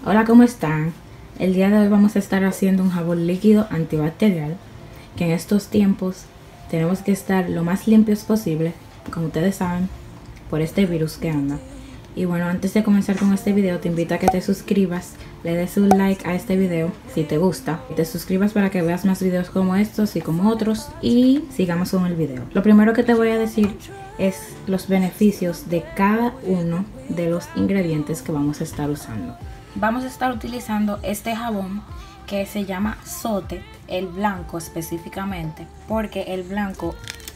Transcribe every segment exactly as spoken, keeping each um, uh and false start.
Hola, ¿cómo están? El día de hoy vamos a estar haciendo un jabón líquido antibacterial, que en estos tiempos tenemos que estar lo más limpios posible, como ustedes saben, por este virus que anda. Y bueno, antes de comenzar con este video, te invito a que te suscribas, le des un like a este video si te gusta, y te suscribas para que veas más videos como estos y como otros, y sigamos con el video. Lo primero que te voy a decir es los beneficios de cada uno de los ingredientes que vamos a estar usando. Vamos a estar utilizando este jabón que se llama Sote, el blanco específicamente, porque el blanco,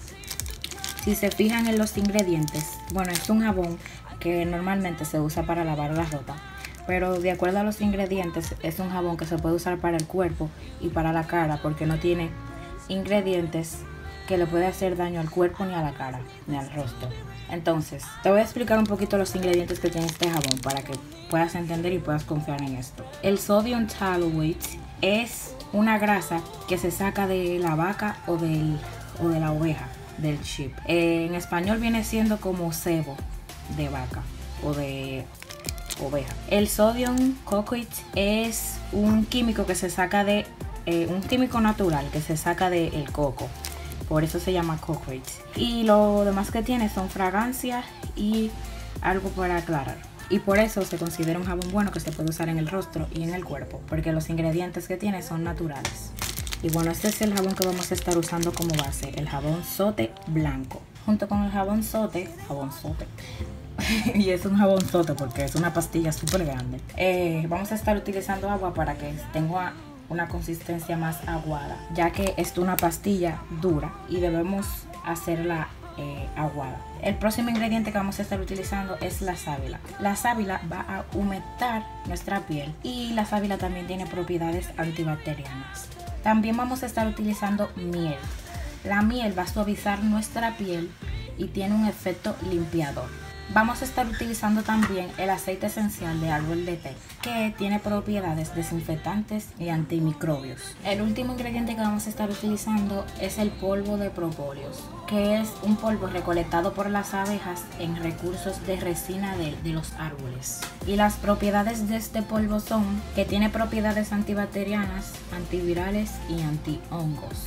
si se fijan en los ingredientes, bueno, es un jabón que normalmente se usa para lavar la ropa, pero de acuerdo a los ingredientes es un jabón que se puede usar para el cuerpo y para la cara, porque no tiene ingredientes que le puede hacer daño al cuerpo, ni a la cara, ni al rostro. Entonces, te voy a explicar un poquito los ingredientes que tiene este jabón para que puedas entender y puedas confiar en esto. El sodium toluene es una grasa que se saca de la vaca o, del, o de la oveja, del sheep. Eh, en español viene siendo como sebo de vaca o de oveja. El sodium cocoa es un químico que se saca de, eh, un químico natural que se saca del coco. Por eso se llama cocoa. Y lo demás que tiene son fragancias y algo para aclarar. Y por eso se considera un jabón bueno que se puede usar en el rostro y en el cuerpo, porque los ingredientes que tiene son naturales. Y bueno, este es el jabón que vamos a estar usando como base, el jabón Sote blanco. Junto con el jabón Sote, jabón Sote, y es un jabón Sote porque es una pastilla súper grande. Eh, vamos a estar utilizando agua para que tenga una consistencia más aguada, ya que es una pastilla dura y debemos hacerla eh, aguada. El próximo ingrediente que vamos a estar utilizando es la sábila. La sábila va a humectar nuestra piel y la sábila también tiene propiedades antibacterianas. También vamos a estar utilizando miel. La miel va a suavizar nuestra piel y tiene un efecto limpiador. Vamos a estar utilizando también el aceite esencial de árbol de té, que tiene propiedades desinfectantes y antimicrobios. El último ingrediente que vamos a estar utilizando es el polvo de propóleos, que es un polvo recolectado por las abejas en recursos de resina de, de los árboles. Y las propiedades de este polvo son que tiene propiedades antibacterianas, antivirales y antihongos.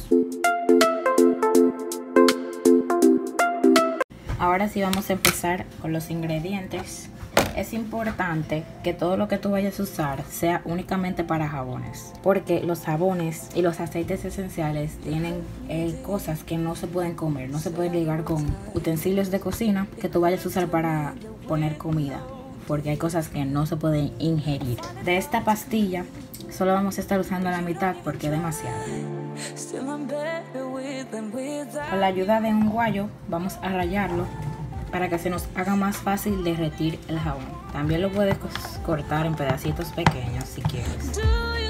Ahora sí vamos a empezar con los ingredientes. Es importante que todo lo que tú vayas a usar sea únicamente para jabones, porque los jabones y los aceites esenciales tienen eh, cosas que no se pueden comer, no se pueden ligar con utensilios de cocina que tú vayas a usar para poner comida, porque hay cosas que no se pueden ingerir. De esta pastilla solo vamos a estar usando la mitad porque es demasiado. Con la ayuda de un guayo vamos a rallarlo para que se nos haga más fácil derretir el jabón. También lo puedes cortar en pedacitos pequeños si quieres.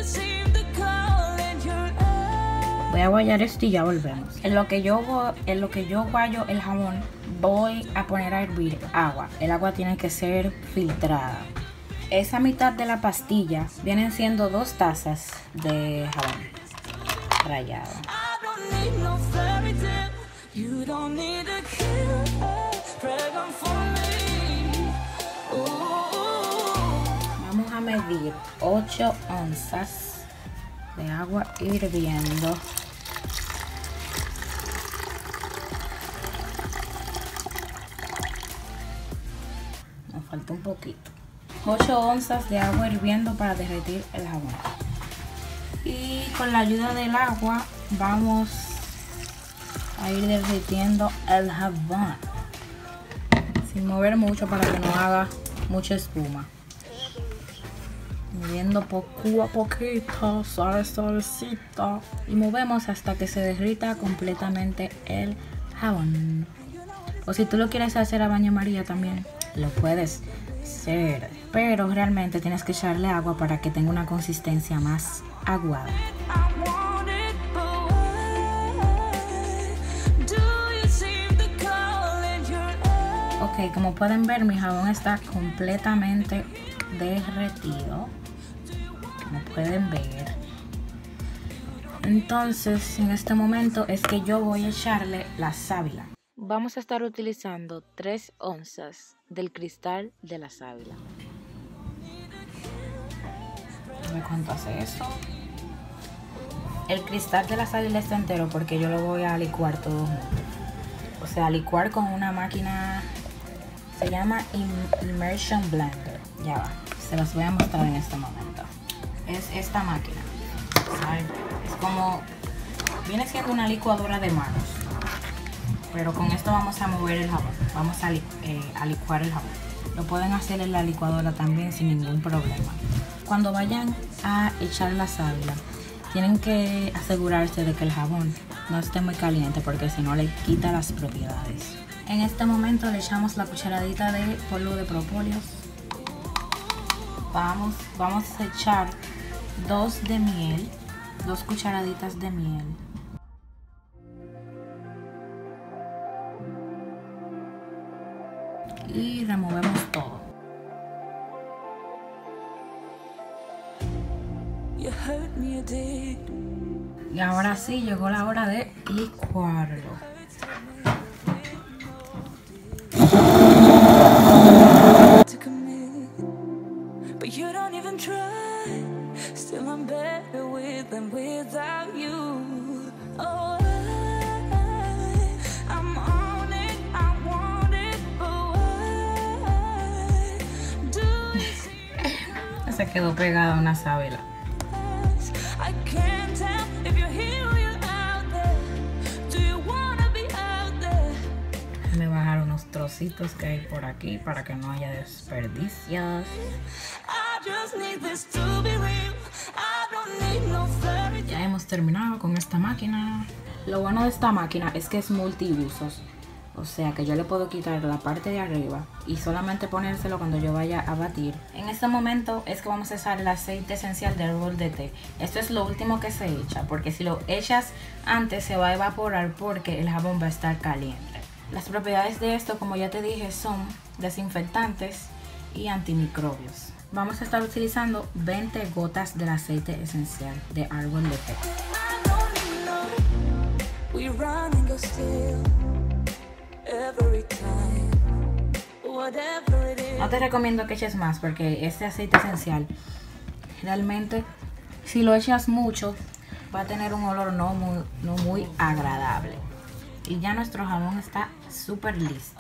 Voy a guayar esto y ya volvemos. En lo que yo, en lo que yo guayo el jabón, voy a poner a hervir agua. El agua tiene que ser filtrada. Esa mitad de la pastilla vienen siendo dos tazas de jabón rallado. Vamos a medir ocho onzas de agua hirviendo. Nos falta un poquito. ocho onzas de agua hirviendo para derretir el jabón. Y con la ayuda del agua vamos a ir derritiendo el jabón sin mover mucho para que no haga mucha espuma. Moviendo poco a poquito, suave, suavecito, y movemos hasta que se derrita completamente el jabón. O si tú lo quieres hacer a baño María también lo puedes hacer, pero realmente tienes que echarle agua para que tenga una consistencia más aguada. Ok, como pueden ver, mi jabón está completamente derretido, como pueden ver. Entonces, en este momento es que yo voy a echarle la sábila. Vamos a estar utilizando tres onzas del cristal de la sábila. A ver cuánto hace eso. El cristal de la sábila está entero porque yo lo voy a licuar todo junto. O sea, licuar con una máquina, se llama Immersion Blender. Ya va, se los voy a mostrar en este momento. Es esta máquina, ¿saben? Es como, viene siendo una licuadora de manos. Pero con esto vamos a mover el jabón, vamos a, li eh, a licuar el jabón. Lo pueden hacer en la licuadora también sin ningún problema. Cuando vayan a echar la sábila, tienen que asegurarse de que el jabón no esté muy caliente porque si no le quita las propiedades. En este momento le echamos la cucharadita de polvo de propóleo. Vamos, vamos a echar dos de miel, dos cucharaditas de miel. Y removemos todo. Y ahora sí llegó la hora de licuarlo. Se quedó pegada una sábila. Déjame bajar unos trocitos que hay por aquí para que no haya desperdicios. Ya hemos terminado con esta máquina. Lo bueno de esta máquina es que es multiusos. O sea que yo le puedo quitar la parte de arriba y solamente ponérselo cuando yo vaya a batir. En este momento es que vamos a usar el aceite esencial de árbol de té. Esto es lo último que se echa, porque si lo echas antes se va a evaporar porque el jabón va a estar caliente. Las propiedades de esto, como ya te dije, son desinfectantes y antimicrobios. Vamos a estar utilizando veinte gotas del aceite esencial de árbol de té. No te recomiendo que eches más porque este aceite esencial realmente, si lo echas mucho, va a tener un olor no muy, no muy agradable. Y ya nuestro jabón está súper listo.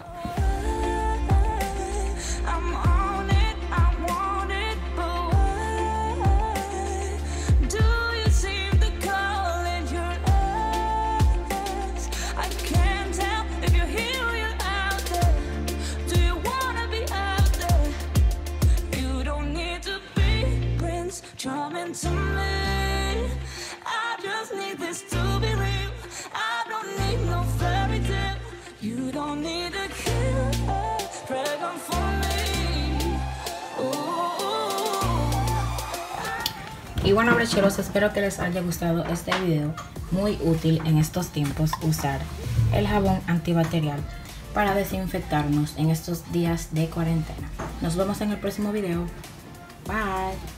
Y bueno, brecheros, espero que les haya gustado este video. Muy útil en estos tiempos usar el jabón antibacterial para desinfectarnos en estos días de cuarentena. Nos vemos en el próximo video. Bye.